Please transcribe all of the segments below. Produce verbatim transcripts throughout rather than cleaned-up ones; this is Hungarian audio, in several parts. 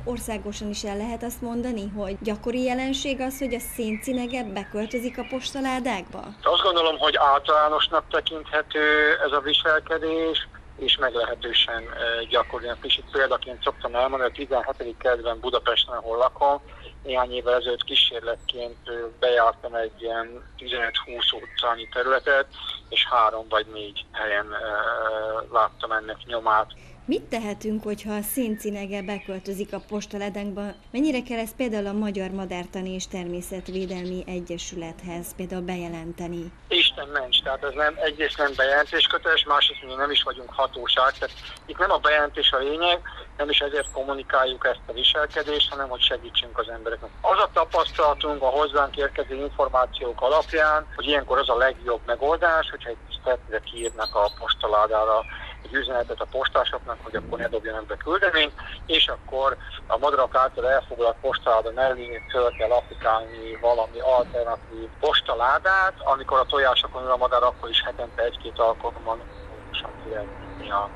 országosan is el lehet azt mondani, hogy gyakori jelenség az, hogy a széncinege beköltözik a postaládákba? Azt gondolom, hogy általánosnak tekinthető ez a viselkedés, és meglehetősen gyakorian. És itt példaként szoktam elmondani, a tizenhetedik kerületben Budapesten, ahol lakom, néhány évvel ezelőtt kísérletként bejártam egy ilyen tizenöt-húsz utcányi területet, és három vagy négy helyen láttam ennek nyomát. Mit tehetünk, hogyha a széncinege beköltözik a postaládánkba? Mennyire kell ezt például a Magyar Madártani és Természetvédelmi Egyesülethez például bejelenteni? Isten ments, tehát ez nem, egyrészt nem bejelentésköteles, másrészt mi nem is vagyunk hatóság, tehát itt nem a bejelentés a lényeg, nem is ezért kommunikáljuk ezt a viselkedést, hanem hogy segítsünk az embereknek. Az a tapasztalatunk a hozzánk érkező információk alapján, hogy ilyenkor az a legjobb megoldás, hogyha egy tiszteletre kiírnak a postaládára egy üzenetet a postásoknak, hogy akkor ne dobjanak be küldeményt, és akkor a madarak által elfoglalt postaláda mellé föl kell applikálni valami alternatív postaládát, amikor a tojásokon ül a madár, akkor is hetente egy-két alkalommal kirendezni a,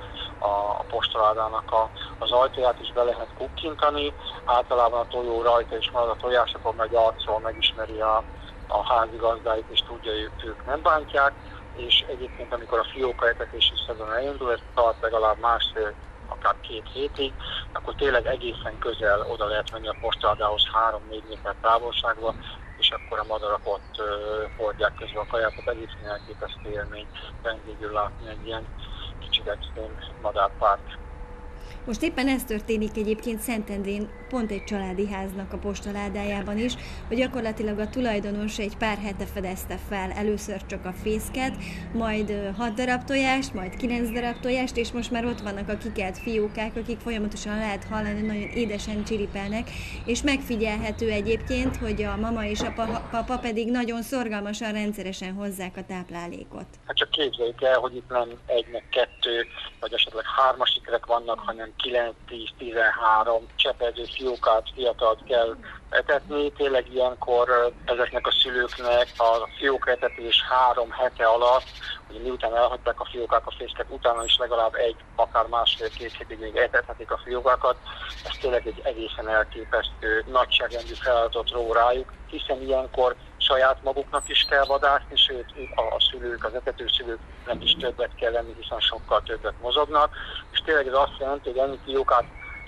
a postaládának a, az ajtaját is be lehet kukkintani. Általában a tojó rajta is marad a tojásokon, meg arcról megismeri a, a házigazdáit, és tudja, hogy ők nem bántják. És egyébként, amikor a fiókaetetési szezon elindul, ez tart legalább másfél, akár két hétig, akkor tényleg egészen közel oda lehet menni a postaládához három-négy méter távolságba, és akkor a madarak ott uh, hordják közben a kaját, tehát egészen elképesztő élmény vendégül látni egy ilyen kicsit extrém madárpárt. Most éppen ez történik egyébként Szentendrén, pont egy családi háznak a postaládájában is, hogy gyakorlatilag a tulajdonos egy pár hete fedezte fel először csak a fészket, majd hat darab tojást, majd kilenc darab tojást, és most már ott vannak a kikelt fiókák, akik folyamatosan lehet hallani, nagyon édesen csiripelnek, és megfigyelhető egyébként, hogy a mama és a papa pedig nagyon szorgalmasan, rendszeresen hozzák a táplálékot. Hát csak képzeljük el, hogy itt nem egy, meg kettő, vagy esetleg hármas ikrek vannak, hanem kilenc, tíz, tizenhárom csepegő fiókát, fiatalt kell etetni. Tényleg ilyenkor ezeknek a szülőknek a fiókaetetés három hete alatt, hogy miután elhagyták a fiókák a fészket, utána is legalább egy, akár másfél-két hétig még etethetik a fiókákat. Ez tényleg egy egészen elképesztő nagyságrendű feladatot ró rájuk, hiszen ilyenkor saját maguknak is kell vadászni, sőt a szülők, az etető szülők nem is többet kell lenni, hiszen sokkal többet mozognak. És tényleg ez azt jelenti, hogy ennyi fiókát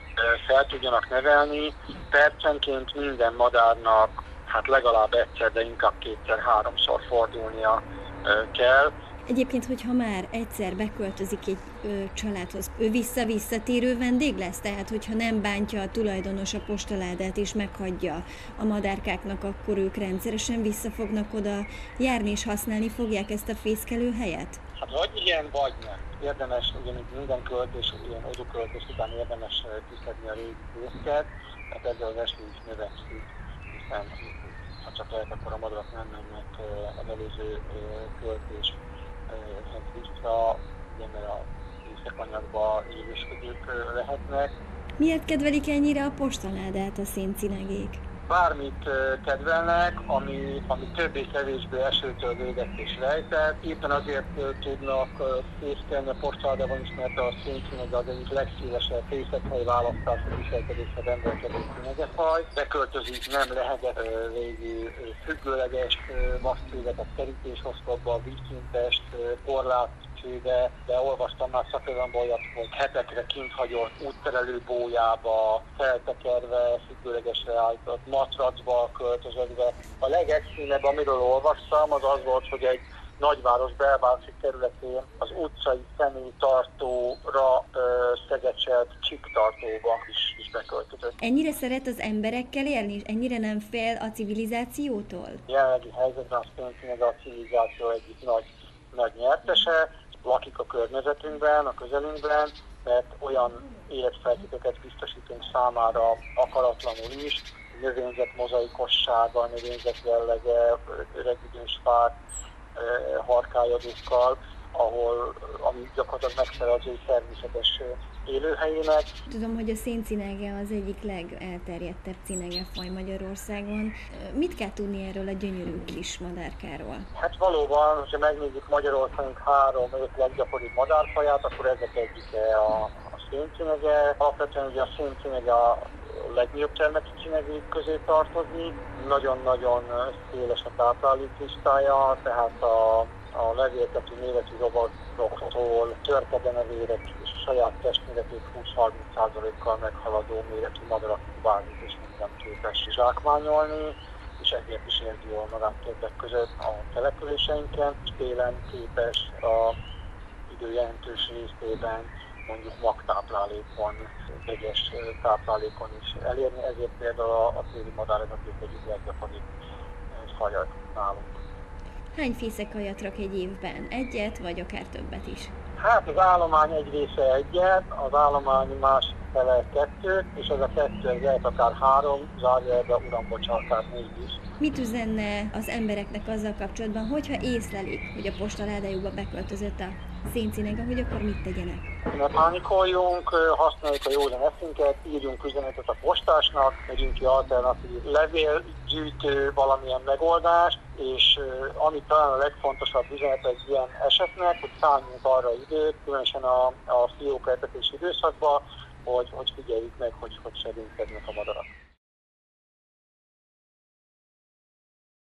fel tudjanak nevelni, percenként minden madárnak hát legalább egyszer, de inkább kétszer, háromszor fordulnia kell. Egyébként, hogyha már egyszer beköltözik egy ö, családhoz, ő vissza-visszatérő vendég lesz? Tehát, hogyha nem bántja a tulajdonos a postaládát és meghagyja a madárkáknak, akkor ők rendszeresen vissza fognak oda járni és használni fogják ezt a fészkelő helyet? Hát vagy igen, vagy nem. Érdemes, ugyanúgy minden költés, ilyen oduköltés után érdemes kiszedni a régi fészket, mert ezzel az esély is növekszik, hiszen ha csak lehet, akkor a madarak nem mennek az előző költés vissza, ugye, mert a fészekanyagba élősködők lehetnek. Miért kedvelik ennyire a postaládát a széncinegék? Bármit kedvelnek, ami, ami többé-kevésbé esőtől védett és rejtett. Éppen azért tudnak fészkelni a postaládában is, mert a széncinege az egyik legszélesebb fészethely választású viselkedésre rendelkező cinegefaj. Beköltözik nem lehegett régi függőleges masztcséget, kerítésoszlopba, vízszintest, korlát, de, de olvastam már szakirodalomból, hogy hetekre kint hagyott útterelő bójába, feltekerve, függőlegesre állított matracba költözödve. A legextremebb, amiről olvastam, az az volt, hogy egy nagyváros belvárosi területén az utcai személytartóra szegecselt csiktartóba is, is beköltözött. Ennyire szeret az emberekkel élni, és ennyire nem fél a civilizációtól? Jelenlegi helyzetben a széncinege a civilizáció egyik nagy, nagy nyertese. Lakik a környezetünkben, a közelünkben, mert olyan életfeltételeket biztosítunk számára akaratlanul is, növényzet mozaikossága, növényzet jellege, öregidős fák, harkályadókkal, ahol, ami gyakorlatilag megfelel az ő természetes élőhelyének. Tudom, hogy a széncinege az egyik legelterjedtebb cinegefaj Magyarországon. Mit kell tudni erről a gyönyörű kis madárkáról? Hát valóban, ha megnézzük Magyarországunk három-öt leggyakoribb madárfaját, akkor ezek egyike a, a széncinege. Alapvetően ugye a széncinege a a legnagyobb termeti csinyegők közé tartozik. Nagyon-nagyon széles a tápláléklistája, tehát a, a levéltető méretű rovaroktól törpedenevérek és a saját testméretét húsz-harminc százalékkal meghaladó méretű madarakig bármit és minden képes zsákmányolni, és ezért is érzi jól magát többek között a településeinken, és télen képes a idő jelentős részében mondjuk magtáplálékon, vegyes táplálékon is elérni, ezért például a, a téli madárezaték egyik leggyakoribb fajat nálunk. Hány fészekajat rak egy évben? Egyet, vagy akár többet is? Hát az állomány egy része egyet, az állomány másik fele kettőt, és ez a kettő ez lehet akár három, zárjelbe uram bocsánat, négy is. Mit üzenne az embereknek azzal kapcsolatban, hogyha észlelik, hogy a postaládájukba beköltözött a széncinege, hogy akkor mit tegyenek? Ne pánikoljunk, használjuk a józan eszünket, írjunk üzenetet a postásnak, megyünk ki alternatív levélgyűjtő valamilyen megoldást, és ami talán a legfontosabb üzenet egy ilyen esetnek, hogy szálljunk arra időt, különösen a, a fiókaetetési időszakban, hogy, hogy figyeljük meg, hogy hogy segítkednek a madarak.